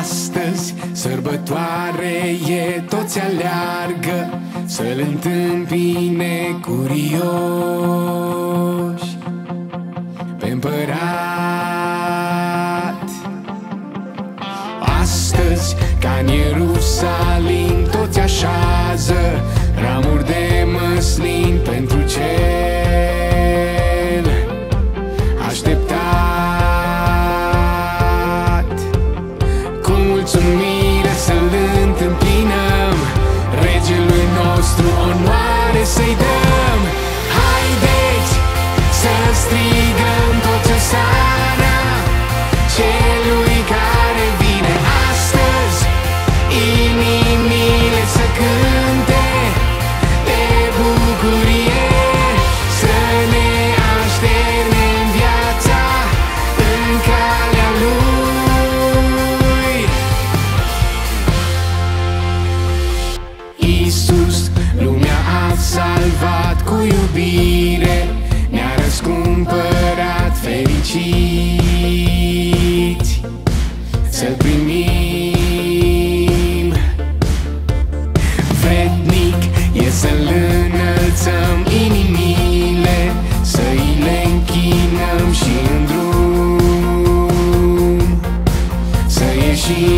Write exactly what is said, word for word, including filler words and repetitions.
Astăzi sărbătoare e, toți aleargă să-L întâmpine curioși pe împărat. Astăzi, ca în Ierusalim, toți așează ramuri de măslin pentru cel așteptat. Cu mulțumire să-L întâmpinăm, Regelui nostru onoare să-i dăm. Haideți să strigăm toți osana celui care vine astăzi. Inimile să cânte de bucurie, să ne așternem viața în calea Lui. Iisus lumea a salvat cu iubire, ne-a răscumpărat fericiți să-L primim. Vrednic e să-L înălțăm inimile, să-i le închinăm și în drum să ieșim.